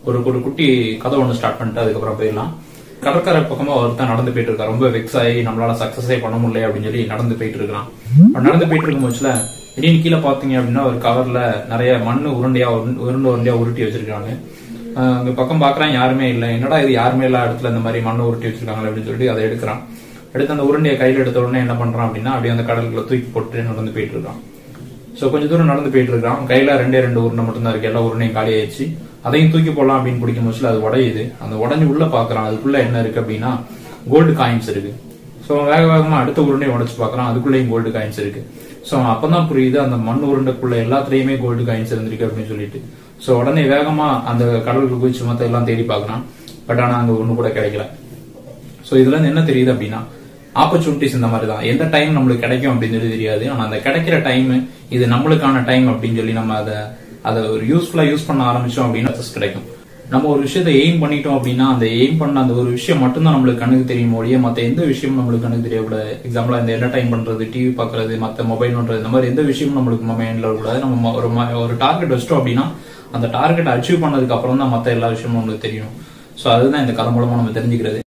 ஒரு குட்டி கதை ஒன்று ஸ்டார்ட் பண்ணிட்டு அதுக்கப்புறம் போயிடலாம். கடற்கரை பக்கமா ஒருத்தன் நடந்து போயிட்டு இருக்கா. ரொம்ப வெக்ஸ் ஆகி நம்மளால சக்சஸே பண்ண முடியல அப்படின்னு சொல்லி நடந்து போயிட்டு இருக்கான். நடந்து போயிட்டு இருக்கும் போச்சுல திடீர்னு கீழே பாத்தீங்க அப்படின்னா ஒரு கவர்ல நிறைய மண்ணு உருண்டையா உருட்டி வச்சிருக்காங்க. அங்க பக்கம் பாக்குறான், யாருமே இல்லை. என்னடா இது யாருமே இல்ல இடத்துல இந்த மாதிரி மண்ணு உருட்டி வச்சிருக்காங்க அப்படின்னு சொல்லிட்டு அதை எடுக்கிறான். எடுத்து அந்த உருண்டையை கையில எடுத்த உடனே என்ன பண்றான் அப்படின்னா அப்படியே அந்த கடலுக்குள்ள தூக்கி போட்டு நடந்து போயிட்டு இருக்கான். சோ கொஞ்சம் தூரம் நடந்து போயிட்டு இருக்கான். கையில ரெண்டு உருண்டை மட்டும் தான் இருக்கு. எல்லா உருண்டையும் காலியாயிடுச்சு. அதையும் தூக்கி போடலாம் அப்படின்னு பிடிக்கும் போச்சுல அது உடையுது. அந்த உடஞ்சி உள்ள பாக்குறான். அதுக்குள்ள என்ன இருக்கு அப்படின்னா கோல்டு காயின்ஸ் இருக்கு. சோ வேக வேகமா அடுத்த உருண்டையை உடைச்சு பாக்குறான். அதுக்குள்ளேயும் கோல்டு காயின்ஸ் இருக்கு. சோ அப்பதான் புரியுது அந்த மண் உருண்டைக்குள்ள எல்லாத்துலயுமே கோல்டு காயின்ஸ் இருந்திருக்கு அப்படின்னு சொல்லிட்டு. சோ உடனே வேகமா அந்த கடலுக்கு குதிச்சு மத்த எல்லாம் தேடி பாக்குறான். பட் ஆனா அங்க ஒண்ணு கூட கிடைக்கல. சோ இதுல இருந்து என்ன தெரியுது அப்படின்னா ஆப்பர்ச்சுனிட்டிஸ் இந்த மாதிரி தான். எந்த டைம் நம்மளுக்கு கிடைக்கும் அப்படின்னு சொல்லி தெரியாது. ஆனா அந்த கிடைக்கிற டைம் இது நம்மளுக்கான டைம் அப்படின்னு சொல்லி நம்ம அதை ஒரு யூஸ்ஃபுல்லா யூஸ் பண்ண ஆரம்பிச்சோம் அப்படின்னா கிடைக்கும். நம்ம ஒரு விஷயத்தை எய்ம் பண்ணிட்டோம் அப்படின்னா அந்த எய்ம் பண்ண அந்த ஒரு விஷயம் மட்டும்தான் நம்மளுக்கு கண்ணுக்கு தெரியும் ஒழிய மத்த எந்த விஷயமும் நம்மளுக்கு கண்ணுக்கு தெரியக்கூடாது. எக்ஸாம்பிளா இந்த என்டர்டைன் பண்றது, டிவி பாக்குறது, மத்த மொபைல் பண்றது, இந்த மாதிரி எந்த விஷயமும் நம்மளுக்கு மைண்ட்ல வரக்கூடாது. நம்ம ஒரு டார்கெட் வச்சிட்டோம் அப்படின்னா அந்த டார்கெட் அச்சீவ் பண்ணதுக்கு அப்புறம் தான் மத்த எல்லா விஷயமும் நம்மளுக்கு தெரியும். சோ அதுதான் இந்த கதை மூலமா நம்ம தெரிஞ்சுக்கிறது.